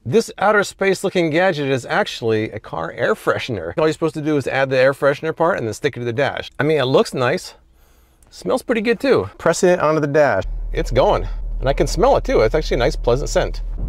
This outer space looking gadget is actually a car air freshener. All you're supposed to do is add the air freshener part and then stick it to the dash. I mean, it looks nice. Smells pretty good too. Pressing it onto the dash, it's going. And I can smell it too. It's actually a nice, pleasant scent.